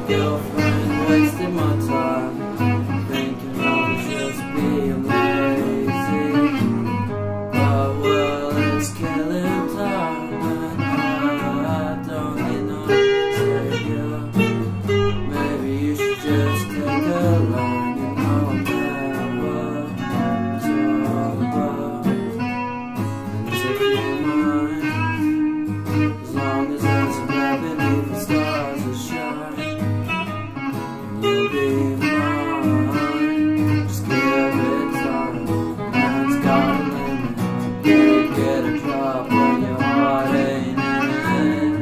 girlfriend wasting my time, thinking I was just being lazy. But well, it's killing time, and I don't need no savior. Maybe you should just take a line. You know I'm never sober, and if you mind, as long as there's a love beneath the stars that shine, you'll be mine. Just give it time, man's got a limit. Can't get a drop when your heart ain't in it.